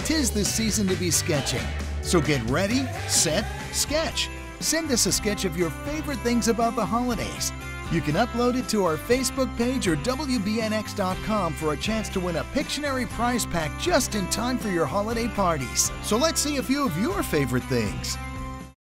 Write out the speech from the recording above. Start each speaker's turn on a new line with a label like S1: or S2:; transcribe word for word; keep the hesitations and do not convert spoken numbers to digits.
S1: 'tis the season to be sketching. So get ready, set, sketch. Send us a sketch of your favorite things about the holidays. You can upload it to our Facebook page or W B N X dot com for a chance to win a Pictionary prize pack just in time for your holiday parties. So let's see a few of your favorite things.